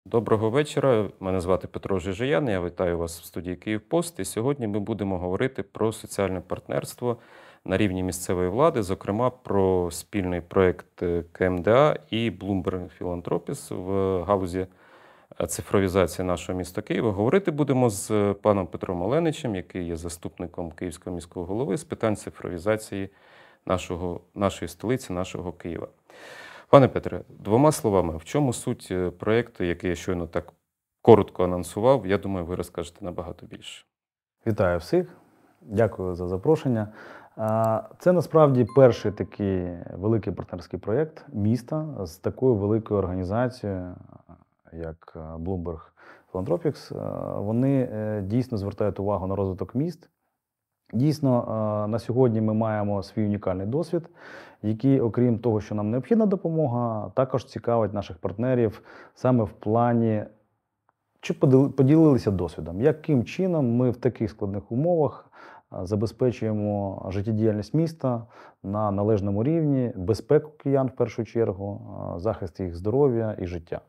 Доброго вечора. Мене звати Петро Жижиян. Я вітаю вас в студії «Київпост». І сьогодні ми будемо говорити про соціальне партнерство на рівні місцевої влади, зокрема про спільний проєкт КМДА і Bloomberg Philanthropies в галузі цифровізації нашого міста Києва. Говорити будемо з паном Петром Оленичем, який є заступником Київського міського голови з питань цифровізації нашої столиці, нашого Києва. Пане Петре, двома словами, в чому суть проєкту, який я щойно так коротко анонсував? Я думаю, ви розкажете набагато більше. Вітаю всіх, дякую за запрошення. Це насправді перший такий великий партнерський проєкт міста з такою великою організацією, як Bloomberg Philanthropies. Вони дійсно звертають увагу на розвиток міст. Дійсно, на сьогодні ми маємо свій унікальний досвід, який, окрім того, що нам необхідна допомога, також цікавить наших партнерів саме в плані, чи поділилися досвідом, яким чином ми в таких складних умовах забезпечуємо життєдіяльність міста на належному рівні, безпеку киян в першу чергу, захист їх здоров'я і життя.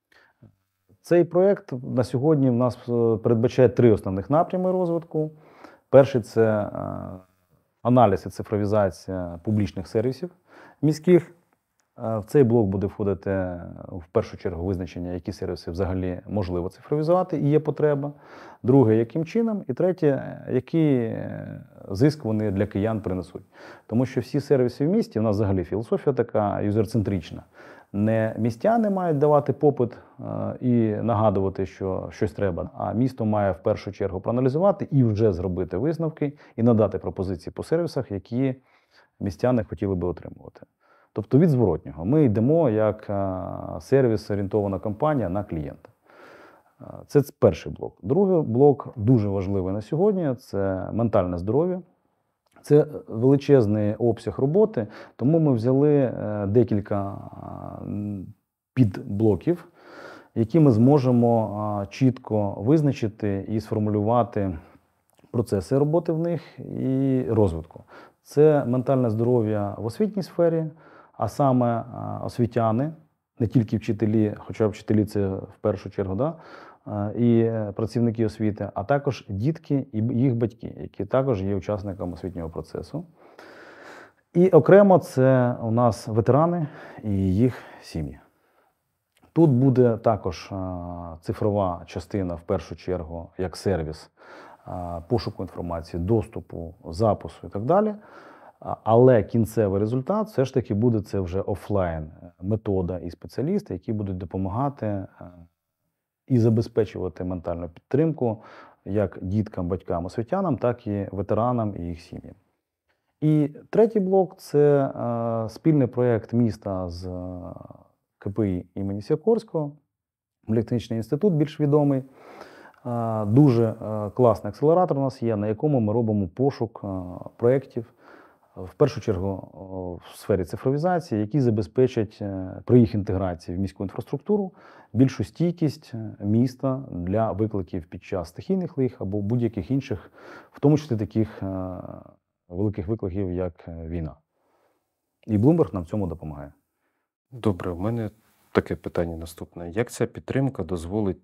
Цей проєкт на сьогодні в нас передбачає три основних напрями розвитку. Перший – це аналіз і цифровізація публічних сервісів міських. В цей блок буде входити в першу чергу визначення, які сервіси взагалі можливо цифровізувати і є потреба. Друге, яким чином. І третє, які зиск вони для киян принесуть. Тому що всі сервіси в місті, у нас взагалі філософія така юзерцентрична. Не містяни мають давати попит і нагадувати, що щось треба, а місто має в першу чергу проаналізувати і вже зробити висновки і надати пропозиції по сервісах, які містяни хотіли би отримувати. Тобто від зворотнього. Ми йдемо як сервіс-орієнтована компанія на клієнта. Це перший блок. Другий блок дуже важливий на сьогодні – це ментальне здоров'я. Це величезний обсяг роботи, тому ми взяли декілька підблоків, які ми зможемо чітко визначити і сформулювати процеси роботи в них і розвитку. Це ментальне здоров'я в освітній сфері, а саме освітяни, не тільки вчителі, хоча вчителі це в першу чергу, да? І працівники освіти, а також дітки і їх батьки, які також є учасниками освітнього процесу. І окремо це у нас ветерани і їх сім'ї. Тут буде також цифрова частина, в першу чергу, як сервіс пошуку інформації, доступу, запису і так далі. Але кінцевий результат все ж таки буде це вже офлайн метода і спеціалісти, які будуть допомагати і забезпечувати ментальну підтримку як діткам, батькам, освітянам, так і ветеранам і їх сім'ям. І третій блок – це спільний проєкт міста з КПІ імені Сікорського, Політехнічний інститут більш відомий. Дуже класний акселератор у нас є, на якому ми робимо пошук проєктів, в першу чергу в сфері цифровізації, які забезпечать при їх інтеграції в міську інфраструктуру більшу стійкість міста для викликів під час стихійних лих або будь-яких інших, в тому числі таких великих викликів, як війна. І Bloomberg нам в цьому допомагає. Добре, у мене таке питання наступне. Як ця підтримка дозволить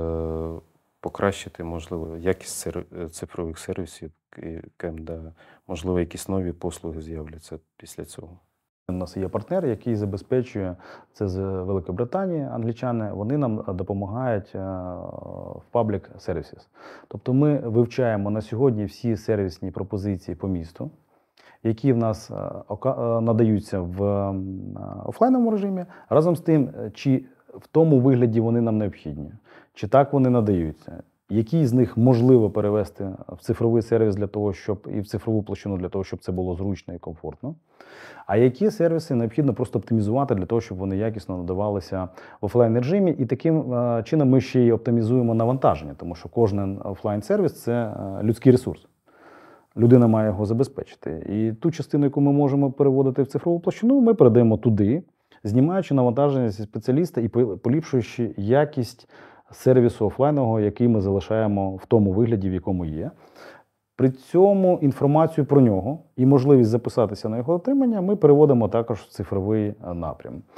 покращити, можливо, якість цифрових сервісів КМДА? Можливо, якісь нові послуги з'являться після цього? У нас є партнер, який забезпечує, це з Великої Британії, англічани, вони нам допомагають в Public Services. Тобто ми вивчаємо на сьогодні всі сервісні пропозиції по місту, які в нас надаються в офлайновому режимі, разом з тим, чи в тому вигляді вони нам необхідні, чи так вони надаються, які з них можливо перевести в цифровий сервіс для того, щоб і в цифрову площину для того, щоб це було зручно і комфортно, а які сервіси необхідно просто оптимізувати для того, щоб вони якісно надавалися в офлайн режимі. І таким чином ми ще й оптимізуємо навантаження, тому що кожен офлайн-сервіс – це людський ресурс. Людина має його забезпечити. І ту частину, яку ми можемо переводити в цифрову площину, ми передаємо туди, знімаючи навантаження зі спеціаліста і поліпшуючи якість сервісу офлайнового, який ми залишаємо в тому вигляді, в якому є. При цьому інформацію про нього і можливість записатися на його отримання ми переводимо також в цифровий напрям.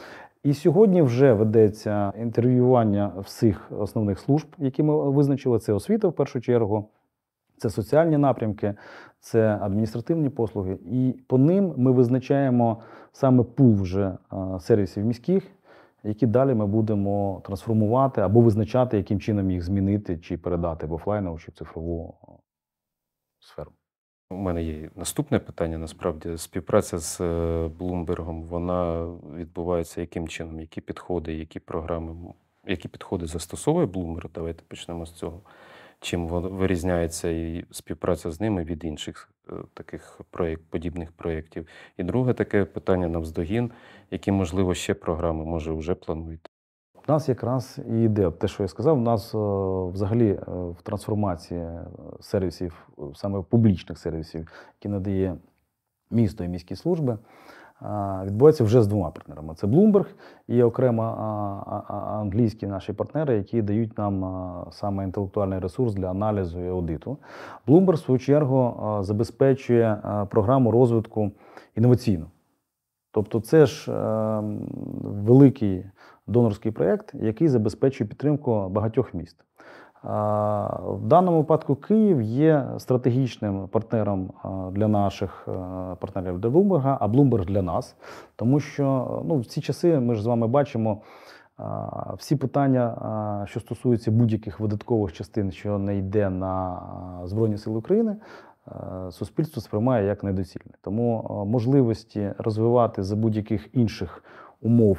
І сьогодні вже ведеться інтерв'ювання всіх основних служб, які ми визначили. Це освіта в першу чергу, це соціальні напрямки, це адміністративні послуги. І по ним ми визначаємо саме пул вже сервісів міських, які далі ми будемо трансформувати або визначати, яким чином їх змінити чи передати в офлайнову чи в цифрову сферу. У мене є наступне питання. Насправді, співпраця з Bloomberg, вона відбувається яким чином? Які підходи, які програми, які підходи застосовує Bloomberg? Давайте почнемо з цього. Чим вирізняється і співпраця з ними від інших таких подібних проєктів? І друге таке питання навздогін, які, можливо, ще програми, може, вже плануєте? У нас якраз і йде те, що я сказав, у нас взагалі в трансформації сервісів, саме публічних сервісів, які надає місто і міські служби, відбувається вже з двома партнерами. Це Bloomberg і окремо англійські наші партнери, які дають нам саме інтелектуальний ресурс для аналізу і аудиту. Bloomberg, в свою чергу, забезпечує програму розвитку інноваційну. Тобто це ж великий донорський проєкт, який забезпечує підтримку багатьох міст. В даному випадку Київ є стратегічним партнером для наших партнерів для Bloomberg, а Bloomberg для нас. Тому що в ці часи ми ж з вами бачимо всі питання, що стосуються будь-яких видаткових частин, що не йде на Збройні Сили України, суспільство сприймає як недоцільне. Тому можливості розвивати за будь-яких інших умов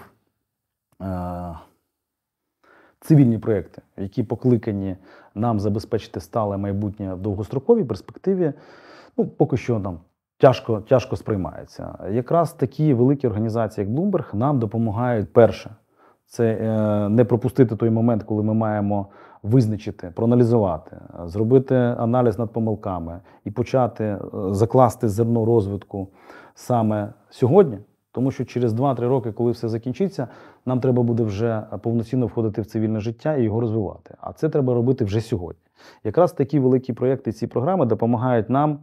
цивільні проєкти, які покликані нам забезпечити стале майбутнє в довгостроковій перспективі, поки що нам тяжко сприймається. Якраз такі великі організації, як Bloomberg, нам допомагають, перше, це не пропустити той момент, коли ми маємо визначити, проаналізувати, зробити аналіз над помилками і почати закласти зерно розвитку саме сьогодні. Тому що через 2-3 роки, коли все закінчиться, нам треба буде вже повноцінно входити в цивільне життя і його розвивати. А це треба робити вже сьогодні. Якраз такі великі проєкти, ці програми допомагають нам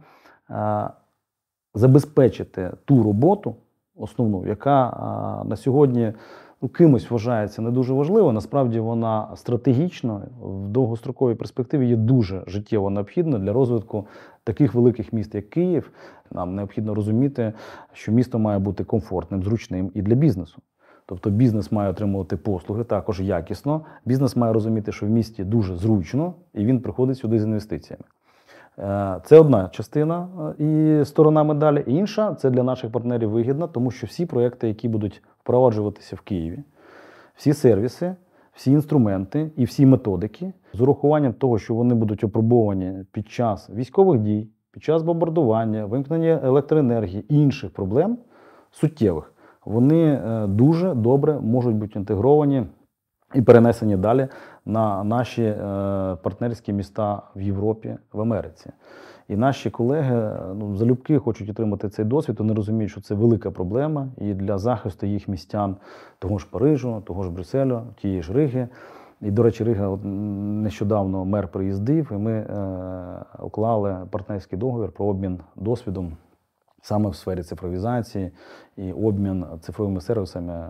забезпечити ту роботу основну, яка на сьогодні кимось вважається не дуже важливо. Насправді вона стратегічно в довгостроковій перспективі є дуже життєво необхідна для розвитку таких великих міст, як Київ. Нам необхідно розуміти, що місто має бути комфортним, зручним і для бізнесу. Тобто бізнес має отримувати послуги також якісно. Бізнес має розуміти, що в місті дуже зручно, і він приходить сюди з інвестиціями. Це одна частина і сторона медалі. Інша – це для наших партнерів вигідно, тому що всі проєкти, які будуть впроваджуватися в Києві, всі сервіси, всі інструменти і всі методики, з урахуванням того, що вони будуть опробовані під час військових дій, під час бомбардування, вимкнення електроенергії і інших проблем суттєвих, вони дуже добре можуть бути інтегровані і перенесені далі на наші партнерські міста в Європі, в Америці. І наші колеги залюбки хочуть отримати цей досвід, вони розуміють, що це велика проблема і для захисту їх містян того ж Парижу, того ж Брюсселю, тієї ж Риги. І, до речі, Рига нещодавно мер приїздив, і ми уклали партнерський договір про обмін досвідом саме в сфері цифровізації і обмін цифровими сервісами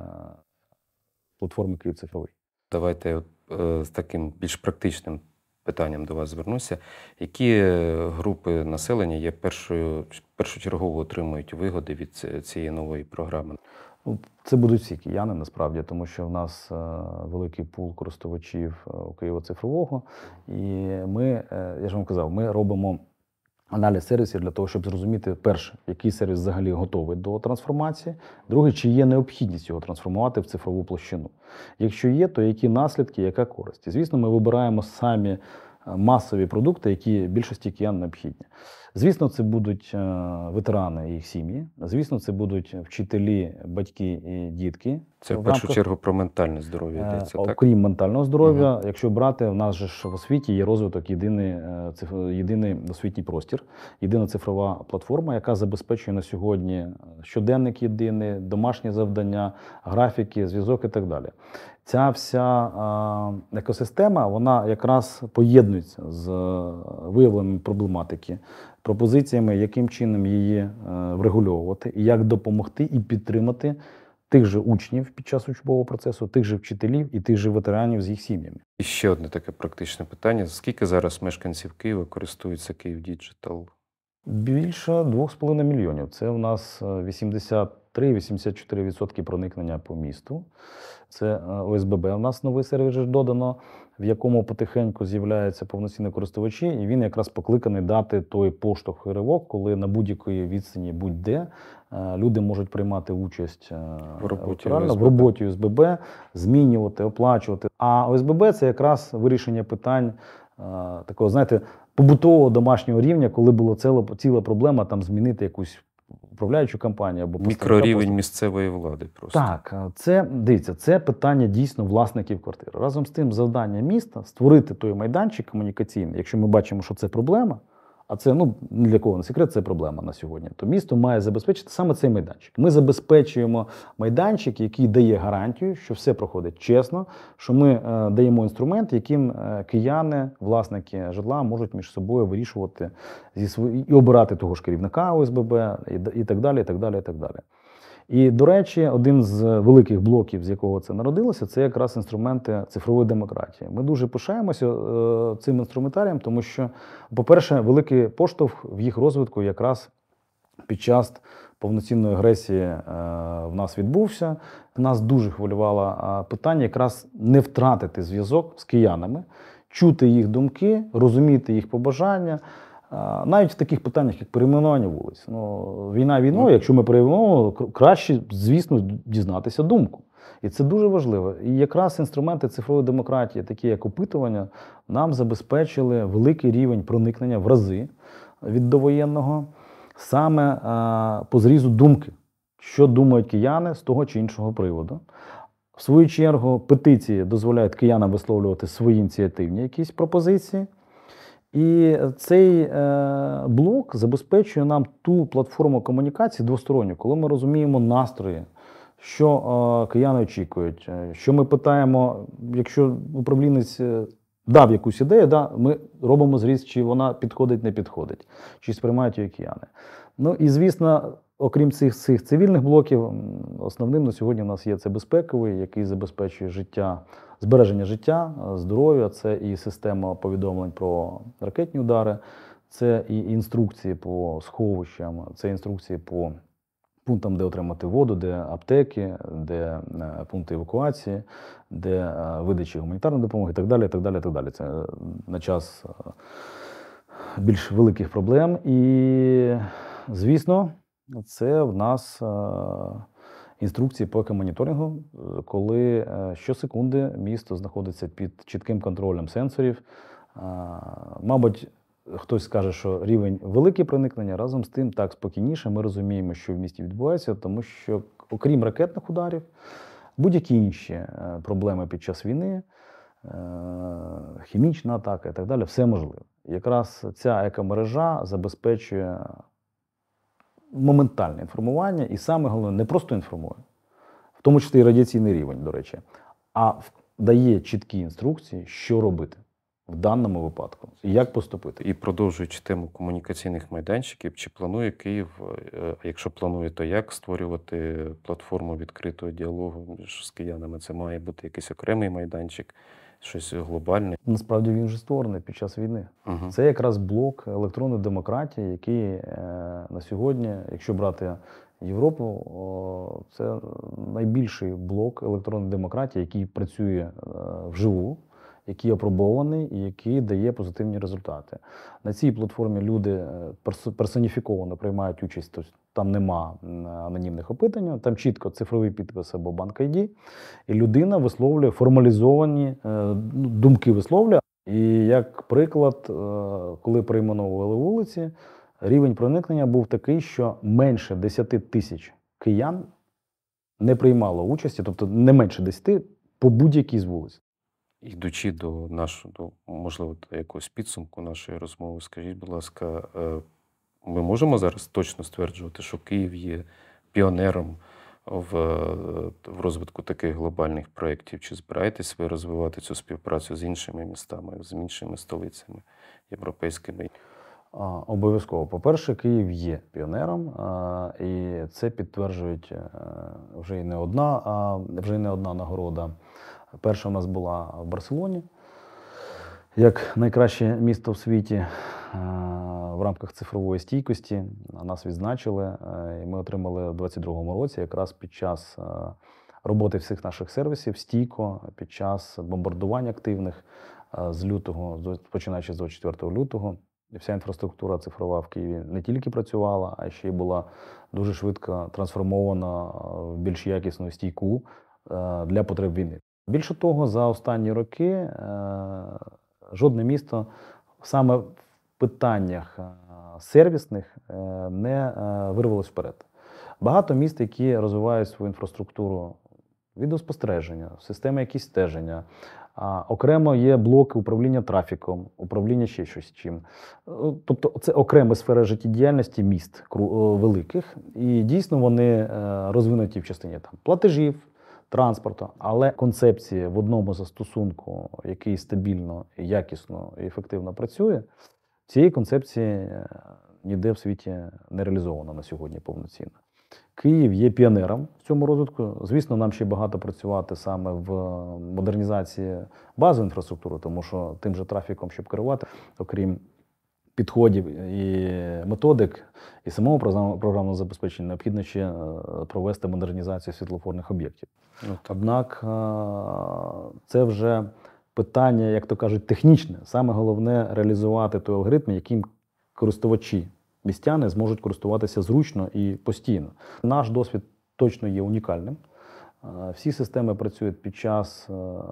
платформи «Київ цифровий». Давайте з таким більш практичним питанням до вас звернуся. Які групи населення є першочергово отримують вигоди від цієї нової програми? Це будуть всі кияни, насправді, тому що в нас великий пул користувачів у Києва цифрового. І ми, я ж вам казав, ми робимо аналіз сервісів для того, щоб зрозуміти, перше, який сервіс взагалі готовий до трансформації, друге, чи є необхідність його трансформувати в цифрову площину. Якщо є, то які наслідки, яка користь. І, звісно, ми вибираємо самі масові продукти, які більшості киян необхідні. Звісно, це будуть ветерани і їх сім'ї, звісно, це будуть вчителі, батьки і дітки. Це в першу чергу про ментальне здоров'я йдеться, так? Окрім ментального здоров'я, якщо брати, в нас же ж в освіті є розвиток єдиний освітній простір, єдина цифрова платформа, яка забезпечує на сьогодні щоденник єдиний, домашні завдання, графіки, зв'язок і так далі. Ця вся екосистема, вона якраз поєднується з виявленням проблематики, пропозиціями, яким чином її врегульовувати, і як допомогти і підтримати тих же учнів під час учбового процесу, тих же вчителів і тих же ветеранів з їх сім'ями. І ще одне таке практичне питання. Скільки зараз мешканців Києва користуються Київ Діджитал? Більше 2,5 мільйонів. Це у нас 83-84% проникнення по місту. Це ОСББ. У нас новий сервіс ж додано, в якому потихеньку з'являються повноцінні користувачі, і він якраз покликаний дати той поштовх і ривок, коли на будь-якій відстані будь-де люди можуть приймати участь В роботі в ОСББ. роботі ОСББ, змінювати, оплачувати. А ОСББ – це якраз вирішення питань такого, знаєте, побутового домашнього рівня, коли була ціла проблема там змінити якусь управляючу компанію або поставника Мікрорівень послуг. місцевої влади просто. Так, дивіться, це питання дійсно власників квартир. Разом з тим, завдання міста створити той майданчик комунікаційний, якщо ми бачимо, що це проблема, а це, ні для кого не секрет, це проблема на сьогодні, то місто має забезпечити саме цей майданчик. Ми забезпечуємо майданчик, який дає гарантію, що все проходить чесно, що ми даємо інструмент, яким кияни, власники житла можуть між собою вирішувати і обирати того ж керівника ОСББ і так далі, і так далі, і так далі. І, до речі, один з великих блоків, з якого це народилося, це якраз інструменти цифрової демократії. Ми дуже пишаємося цим інструментарієм, тому що, по-перше, великий поштовх в їх розвитку якраз під час повноцінної агресії в нас відбувся. Нас дуже хвилювало питання якраз не втратити зв'язок з киянами, чути їх думки, розуміти їх побажання. Навіть в таких питаннях, як перейменування вулиць. Війна війною, якщо ми перейменуємо, краще, звісно, дізнатися думку. І це дуже важливо. І якраз інструменти цифрової демократії, такі як опитування, нам забезпечили великий рівень проникнення в рази від довоєнного, саме по зрізу думки, що думають кияни з того чи іншого приводу. В свою чергу, петиції дозволяють киянам висловлювати свої ініціативні якісь пропозиції. І цей блок забезпечує нам ту платформу комунікації двосторонню, коли ми розуміємо настрої, що кияни очікують, що ми питаємо, якщо управлінець дав якусь ідею, ми робимо зріз, чи вона підходить, не підходить, чи сприймають її кияни. І, звісно, окрім цих цивільних блоків, основним на сьогодні у нас є це безпековий, який забезпечує збереження життя, здоров'я, це і система повідомлень про ракетні удари, це і інструкції по сховищам, це інструкції по пунктам, де отримати воду, де аптеки, де пункти евакуації, де видачі гуманітарної допомоги і так далі, і так далі, і так далі. Це на час більш великих проблем. І, звісно, це в нас інструкції по екомоніторингу, коли щосекунди місто знаходиться під чітким контролем сенсорів. Мабуть, хтось скаже, що рівень велике проникнення, разом з тим так спокійніше. Ми розуміємо, що в місті відбувається, тому що, окрім ракетних ударів, будь-які інші проблеми під час війни, хімічна атака і так далі, все можливо. Якраз ця екомережа забезпечує моментальне інформування і, саме головне, не просто інформує, в тому числі і радіаційний рівень, до речі, а дає чіткі інструкції, що робити в даному випадку і як поступити. І продовжуючи тему комунікаційних майданчиків, чи планує Київ, а якщо планує, то як створювати платформу відкритого діалогу з киянами? Це має бути якийсь окремий майданчик, щось глобальне? Насправді він вже створений під час війни. Угу. Це якраз блок електронної демократії, який на сьогодні, якщо брати Європу, це найбільший блок електронної демократії, який працює вживу, який апробований і який дає позитивні результати. На цій платформі люди персоніфіковано приймають участь, тобто там нема анонімних опитань, там чітко цифровий підпис або банк ID, і людина висловлює формалізовані думки висловлює. І як приклад, коли перейменовували вулиці, рівень проникнення був такий, що менше 10 тисяч киян не приймало участі, тобто не менше 10 по будь-якій з вулиць. Йдучи до можливо, до якогось підсумку нашої розмови, скажіть, будь ласка, ми можемо зараз точно стверджувати, що Київ є піонером в розвитку таких глобальних проєктів? Чи збираєтесь ви розвивати цю співпрацю з іншими містами, з іншими столицями європейськими? Обов'язково. По-перше, Київ є піонером, і це підтверджують вже й не одна нагорода. Перша у нас була в Барселоні, як найкраще місто в світі в рамках цифрової стійкості. Нас відзначили, і ми отримали у 2022 році якраз під час роботи всіх наших сервісів стійко, під час бомбардувань активних з лютого, починаючи з 24 лютого. І вся інфраструктура цифрова в Києві не тільки працювала, а ще й була дуже швидко трансформована в більш якісну і стійку для потреб війни. Більше того, за останні роки жодне місто саме в питаннях сервісних не вирвалось вперед. Багато міст, які розвивають свою інфраструктуру відеоспостереження, системи якісь стеження, окремо є блоки управління трафіком, управління ще щось чим. Тобто це окрема сфера життєдіяльності міст великих, і дійсно вони розвинуті в частині платежів, транспорту, але концепція в одному застосунку, який стабільно, якісно і ефективно працює, цієї концепції ніде в світі не реалізовано на сьогодні повноцінно. Київ є піонером в цьому розвитку. Звісно, нам ще багато працювати саме в модернізації базової інфраструктури, тому що тим же трафіком, щоб керувати, окрім підходів і методик, і самого програмного забезпечення, необхідно ще провести модернізацію світлофорних об'єктів. Однак це вже питання, як то кажуть, технічне. Саме головне – реалізувати той алгоритм, яким користувачі, містяни зможуть користуватися зручно і постійно. Наш досвід точно є унікальним. Всі системи працюють під час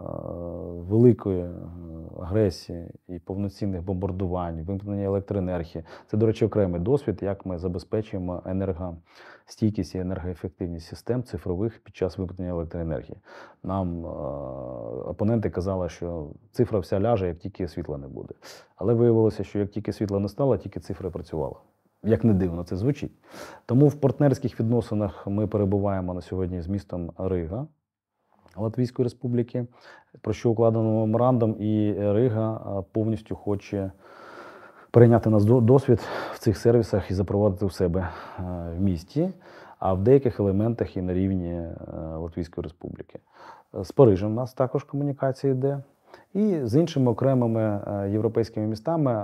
великої агресії і повноцінних бомбардувань, вимкнення електроенергії. Це, до речі, окремий досвід, як ми забезпечуємо енергостійкість і енергоефективність систем цифрових під час вимкнення електроенергії. Нам опоненти казали, що цифра вся ляже, як тільки світла не буде. Але виявилося, що як тільки світла не стало, тільки цифра працювала. Як не дивно це звучить. Тому в партнерських відносинах ми перебуваємо на сьогодні з містом Рига Латвійської Республіки, про що укладено меморандум, і Рига повністю хоче перейняти наш досвід в цих сервісах і запровадити у себе в місті, а в деяких елементах і на рівні Латвійської Республіки. З Парижем у нас також комунікація йде. І з іншими окремими європейськими містами,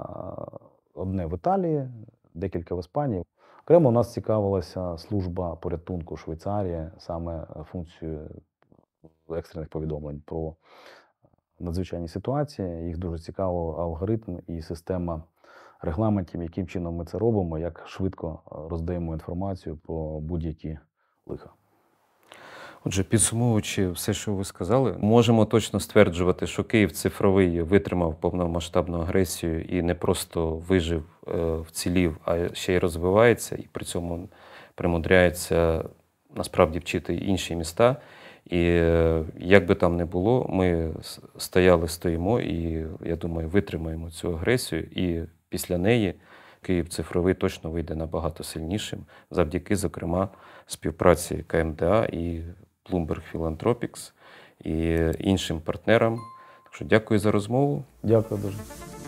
одне в Італії, декілька в Іспанії. Окремо у нас цікавилася служба порятунку Швейцарії, саме функцією екстрених повідомлень про надзвичайні ситуації. Їх дуже цікавий алгоритм і система регламентів, яким чином ми це робимо, як швидко роздаємо інформацію про будь-які лиха. Отже, підсумовуючи все, що ви сказали, можемо точно стверджувати, що Київ цифровий витримав повномасштабну агресію і не просто вижив, вцілів, а ще й розвивається, і при цьому примудряється насправді вчити інші міста. І як би там не було, ми стоїмо і, я думаю, витримаємо цю агресію. І після неї Київ цифровий точно вийде набагато сильнішим, завдяки, зокрема, співпраці КМДА і Bloomberg Philanthropics і іншим партнерам. Так що дякую за розмову. Дякую дуже.